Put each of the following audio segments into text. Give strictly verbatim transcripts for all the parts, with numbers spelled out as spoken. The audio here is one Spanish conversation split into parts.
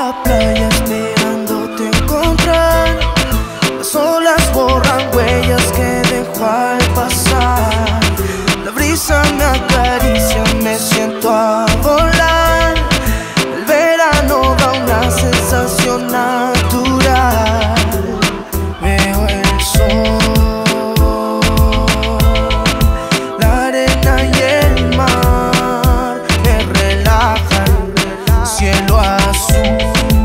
la playa esperándote encontrar. Las olas borran huellas que dejo al pasar. La brisa me acaricia, me siento a volar. El verano da una sensación natural. Veo el sol, la arena y el mar me relajan. Cielo azul,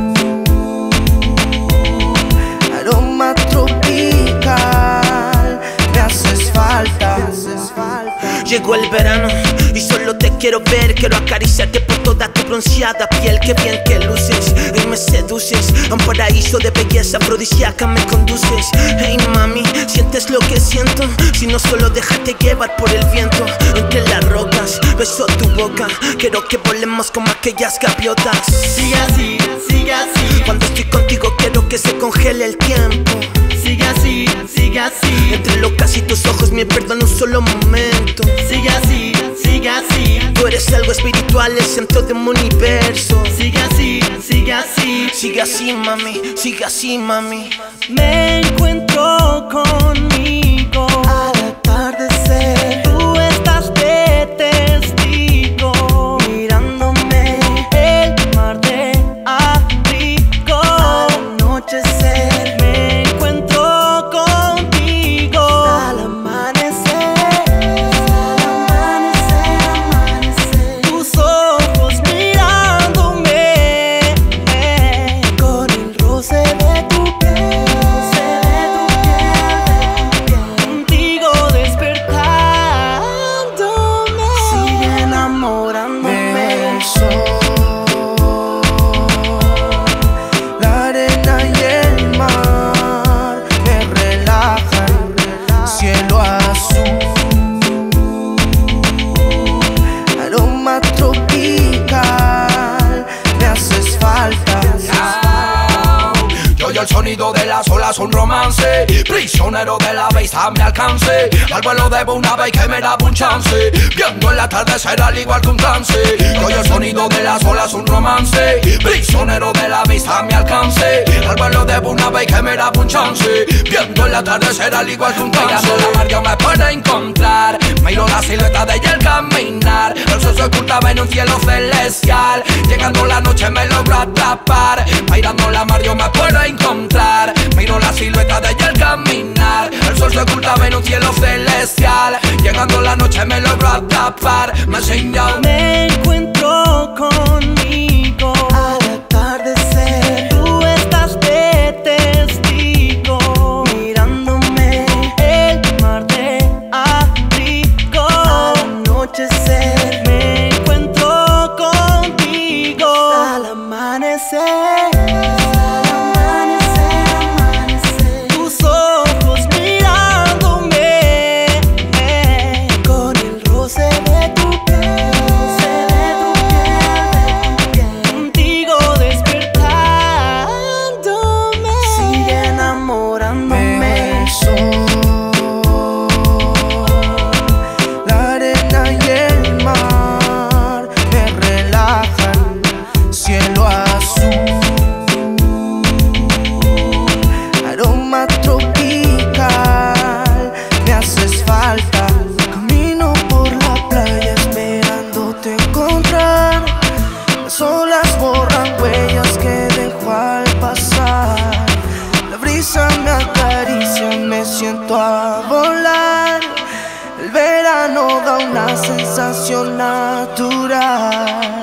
aroma tropical, me haces falta. Llegó el verano y solo te quiero ver. Quiero acariciarte por toda tu bronceada piel. Qué bien que luces y me seduces. A un paraíso de belleza afrodisíaca me conduces. Hey mami, ¿sientes lo que siento? Si no, solo déjate llevar por el viento. Entre las rocas, beso tu boca. Quiero que volemos como aquellas gaviotas. Sigue así, sigue así. Cuando estoy contigo quiero que se congele el tiempo. Sigue así, sigue así. Entre locas y tus ojos me pierdo en un solo momento. Sigue así, sigue así. Tú eres algo espiritual, el centro de mi universo. Sigue así, sigue así. Sigue así, mami, sigue así, mami. Me encuentro conmigo Al atardecer, tú estás de testigo, mirándome el mar de África. al anochecer, Me encuentro contigo al amanecer, al amanecer, amanecer. tus ojos mirándome, Con el roce de tu piel, roce de tu piel, contigo despertándome. sigue enamorándome. El sol, la arena y el mar me relajan. Cielo azul, aroma tropical, me haces falta. Yo y el sonido de las olas, un romance. Prisionero de la vista a mi alcance. Al vuelo debo una vez que me daba un chance. Viendo el atardecer al igual que un trance. Yo y el sonido de las olas, un romance. Prisionero de la vista a mi alcance. Al vuelo debo una vez que me daba un chance. Viendo el atardecer al igual que un trance. Mirando la mar yo me puedo encontrar. Miro la silueta de ella al caminar. El sol se ocultaba en un cielo celestial. Llegando la noche me logro atrapar. Mirando la mar yo me puedo encontrar. Miro la silueta de ella al caminar. El sol se ocultaba en un cielo celestial. Llegando la noche me logro atrapar. Me enseñó. Me encuentro conmigo Al atardecer, tú estás de testigo, mirándome el mar de África. al anochecer, Me encuentro contigo al amanecer, al amanecer, amanecer. tus ojos mirándome, Con el roce de tu piel, roce de tu piel, contigo despertándome. sigue enamorándome. El sol, la arena y el mar me relajan. Cielo azul, aroma tropical, me haces falta. Camino por la playa esperándote encontrar. Las olas borran huellas que dejo al pasar. La brisa me acaricia, me siento a volar. El verano da una sensación natural.